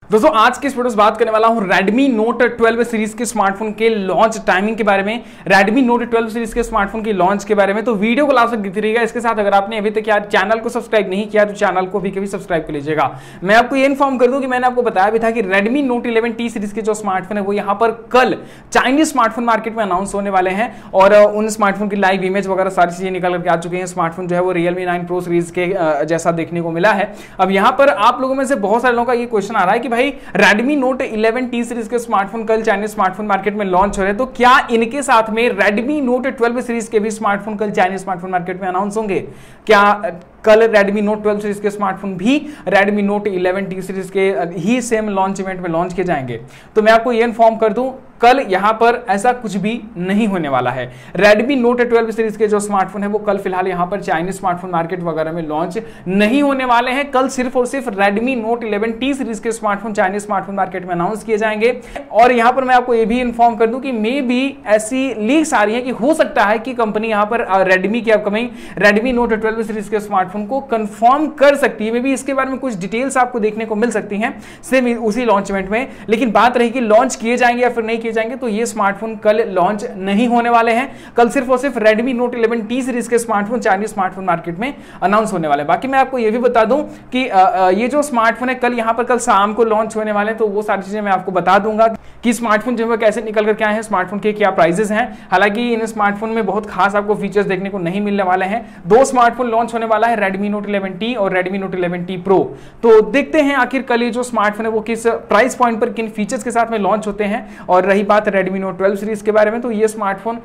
दोस्तों आज की इस वीडियो से बात करने वाला हूं Redmi Note 12 सीरीज के स्मार्टफोन के लॉन्च टाइमिंग के बारे में, Redmi Note 12 सीरीज के स्मार्टफोन की लॉन्च के बारे में। तो वीडियो को लास्ट तक देखते रहिएगा। इसके साथ अगर आपने अभी तक यार चैनल को सब्सक्राइब नहीं किया तो चैनल को भी सब्सक्राइब कर लीजिएगा। मैं आपको ये इन्फॉर्म कर दूं कि मैंने आपको बताया भी था कि Redmi Note 11T सीरीज के जो स्मार्टफोन है वो यहाँ पर कल चाइनीज स्मार्टफोन मार्केट में अनाउंस होने वाले हैं और उन स्मार्टफोन की लाइव इमेज वगैरह सारी चीजें निकल करके आ चुकी हैं। स्मार्टफोन जो है वो Realme 9 Pro सीरीज के जैसा देखने को मिला है। अब यहाँ पर आप लोगों में से बहुत सारे लोगों का ये क्वेश्चन आ रहा है कि भाई Redmi Note 11T सीरीज के स्मार्टफोन कल चाइनीज स्मार्टफोन मार्केट में लॉन्च हो रहे हैं, तो क्या इनके साथ में Redmi Note 12 सीरीज के भी स्मार्टफोन कल चाइनीज स्मार्टफोन मार्केट में अनाउंस होंगे? क्या कल Redmi Note 12 सीरीज के स्मार्टफोन भी Redmi Note 11T सीरीज के ही सेम लॉन्च इवेंट में लॉन्च किए जाएंगे? तो मैं आपको ये इन्फॉर्म कर दूं, कल यहां पर ऐसा कुछ भी नहीं होने वाला है। Redmi Note 12 सीरीज के जो स्मार्टफोन है वो कल फिलहाल यहां पर चाइनीज स्मार्टफोन मार्केट वगैरह में लॉन्च नहीं होने वाले हैं। कल सिर्फ और सिर्फ Redmi Note 11T सीरीज के स्मार्टफोन चाइनीज स्मार्टफोन मार्केट में अनाउंस किए जाएंगे। और यहां पर मैं आपको ये भी इन्फॉर्म कर दूं कि मे भी ऐसी लीक्स आ रही है कि हो सकता है कि कंपनी यहां पर Redmi की अपकमिंग Redmi Note 12 सीरीज के स्मार्टफोन को कंफर्म कर सकती है। मे भी इसके बारे में कुछ डिटेल्स आपको देखने को मिल सकती हैं सेम उसी लॉन्च इवेंट में। लेकिन बात रही कि लॉन्च किए जाएंगे या फिर नहीं किए जाएंगे, तो ये स्मार्टफोन कल लॉन्च नहीं होने वाले हैं। कल सिर्फ और सिर्फ Redmi Note 11T सीरीज के स्मार्टफोन चाइनीज स्मार्टफोन मार्केट में अनाउंस होने वाले हैं। बाकी मैं आपको ये भी बता दूं कि ये जो स्मार्टफोन है कल यहां पर कल शाम को लॉन्च होने वाले हैं, तो वो सारी चीजें मैं आपको बता दूंगा कि स्मार्टफोन जो है कैसे निकल कर के आए हैं, स्मार्टफोन के क्या प्राइसेस हैं। हालांकि इन स्मार्टफोन में बहुत खास आपको फीचर्स देखने को नहीं मिलने वाले हैं। दो स्मार्टफोन लॉन्च होने वाला है, Redmi Note 11T और Redmi Note 11T Pro। तो देखते हैं आखिर कल ये जो स्मार्टफोन है वो किस प्राइस पॉइंट पर किन फीचर्स के साथ में लॉन्च होते हैं। और रही बात Redmi Note 12 सीरीज के बारे में, तो ये smartphone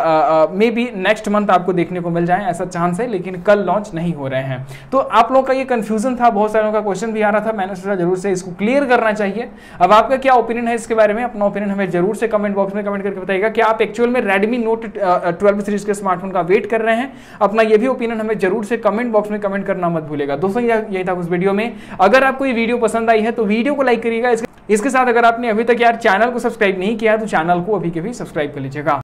maybe next month आपको देखने को मिल जाए, ऐसा चांस है, लेकिन कल लॉन्च नहीं हो रहे हैं। तो आप लोगों का ये कंफ्यूजन था, बहुत सारे लोगों का क्वेश्चन भी आ रहा था, मैंने सोचा जरूर से इसको क्लियर करना चाहिए। अब आपका क्या ओपिनियन है इसके बारे में? अपना ओपिनियन हमें जरूर से कमेंट बॉक्स में कमेंट करके बताइएगा। क्या आप एक्चुअल में Redmi Note 12 सीरीज के स्मार्टफोन का वेट कर रहे हैं? अपना ये भी ओपिनियन हमें जरूर से कमेंट बॉक्स में कमेंट करना मत भूलिएगा। दोस्तों यही था उस वीडियो में। अगर आपको ये वीडियो पसंद आई है तो वीडियो को लाइक करिएगा। इसके साथ अगर आपने अभी तक यार चैनल को सब्सक्राइब नहीं किया तो चैनल को अभी के भी सब्सक्राइब कर लीजिएगा।